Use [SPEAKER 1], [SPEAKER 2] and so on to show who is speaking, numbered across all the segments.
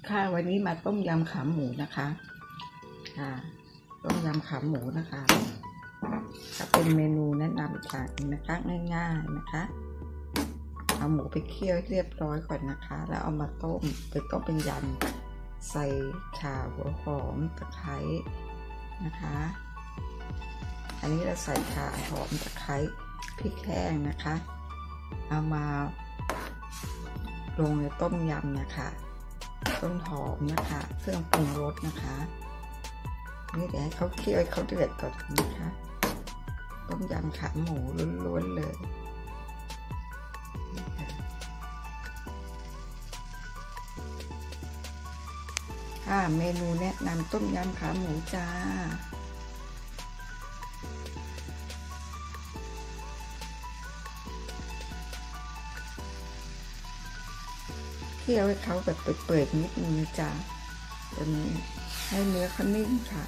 [SPEAKER 1] ค่ะวันนี้มาต้มยำขาหมูนะคะค่ะต้มยำขาหมูนะคะจะเป็นเมนูแนะนำจากนะคะง่ายๆนะคะเอาหมูไปเคี่ยวเรียบร้อยก่อนนะคะแล้วเอามาต้มเป็นยำใส่ข่าหัวหอมตะไคร้นะคะอันนี้เราใส่ข่าหอมตะไคร้พริกแห้งนะคะเอามาลงในต้มยำนะคะต้นหอมนะคะเครื่องปรุงรสนะคะนี่เดี๋ยวให้เขาเคี่ยวเขาเดือดก่อนนะคะต้มยำขาหมูล้วนๆเลยค่ะเมนูแนะนำต้มยำขาหมูจ้าเคี่ยวให้เขาแบบเปิดนิดนึงจ้าจนให้เนื้อเขานิ่มค่ะ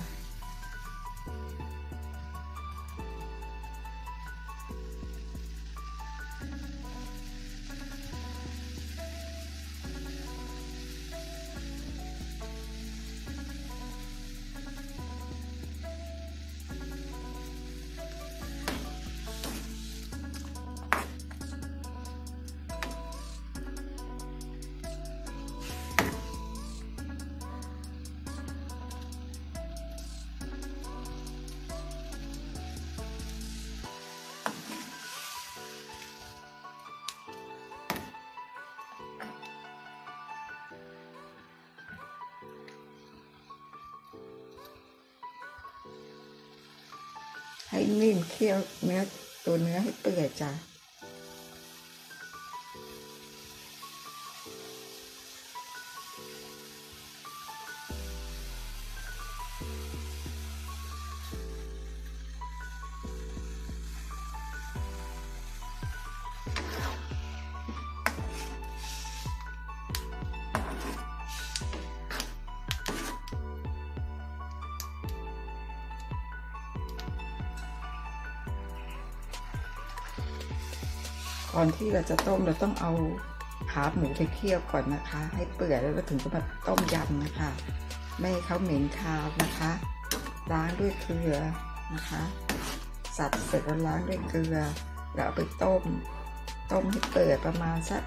[SPEAKER 1] ให้นิ่มเคี่ยวตัวเนื้อให้เปื่อยจ้ะก่อนที่เราจะต้มเราต้องเอาขาหมูไปเคี่ยวก่อนนะคะให้เปื่อยแล้วก็ถึงจะมาต้มยำนะคะไม่ให้เขาเหม็นคาวนะคะล้างด้วยเกลือนะคะสับเสร็จแล้วล้างด้วยเกลือแล้วเอาไปต้มให้เปื่อยประมาณสัก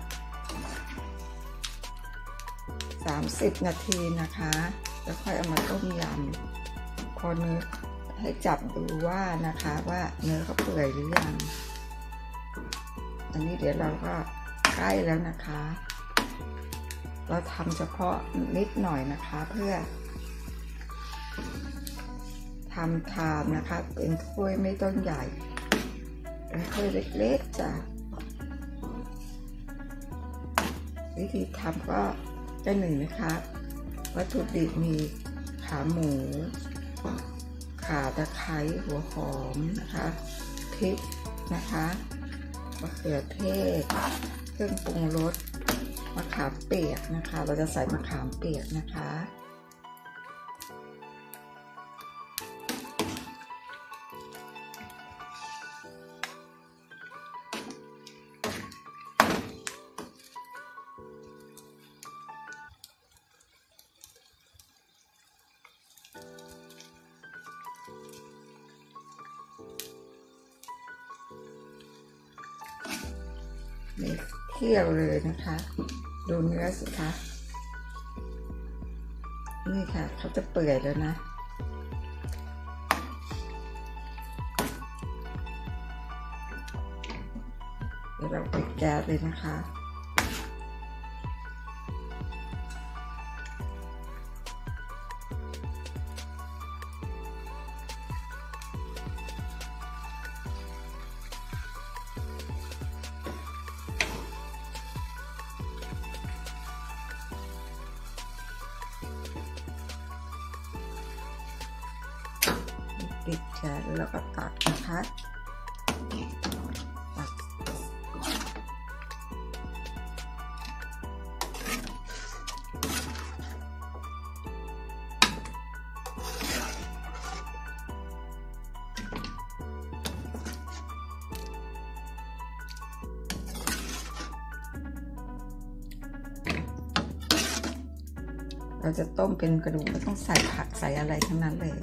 [SPEAKER 1] 30 นาทีนะคะแล้วค่อยเอามาต้มยำพอเนื้อให้จับดูว่านะคะว่าเนื้อเขาเปื่อยหรือยังอันนี้เดี๋ยวเราก็ใกล้แล้วนะคะเราทำเฉพาะนิดหน่อยนะคะเพื่อทำทานนะคะเป็นถ้วยไม่ต้องใหญ่เป็นถ้วยเล็กๆจ้ะวิธีทำก็จะหนึ่งนะคะวัตถุดิบมีขาหมูข่าตะไคร้หัวหอมนะคะพริกนะคะมะเขือเทศเครื่องปรุงรสมะขามเปียกนะคะเราจะใส่มะขามเปียกนะคะนี่เคี่ยวเลยนะคะดูเนื้อสิคะนี่ค่ะเขาจะเปื่อยแล้วนะเดี๋ยวเราปิดแก๊สเลยนะคะปิดแก๊สแล้วก็ตักนะคะตักเราจะต้มเป็นกระดูกไม่ต้องใส่ผักใส่อะไรทั้งนั้นเลย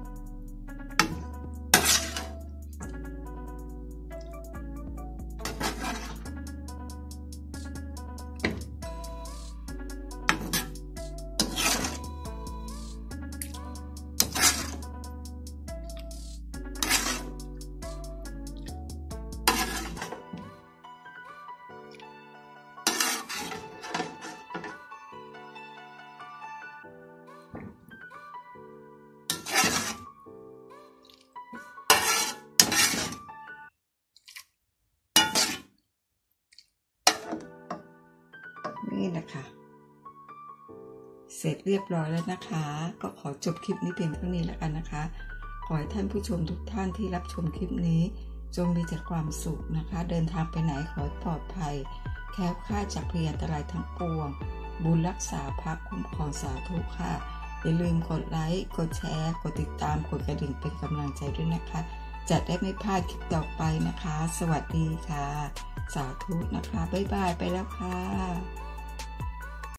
[SPEAKER 1] นี่นะคะเสร็จเรียบร้อยแล้วนะคะก็ขอจบคลิปนี้เพียงเท่านี้แล้วกันนะคะขอให้ท่านผู้ชมทุกท่านที่รับชมคลิปนี้จงมีแต่ความสุขนะคะเดินทางไปไหนขอปลอดภัยแคล้วคลาดจากภัยอันตรายทั้งปวงบุญรักษาพระคุ้มครองสาธุค่ะอย่าลืมกดไลค์กดแชร์กดติดตามกดกระดิ่งเป็นกำลังใจด้วยนะคะจะได้ไม่พลาดคลิปต่อไปนะคะสวัสดีค่ะสาธุนะคะบ๊ายบายไปแล้วค่ะ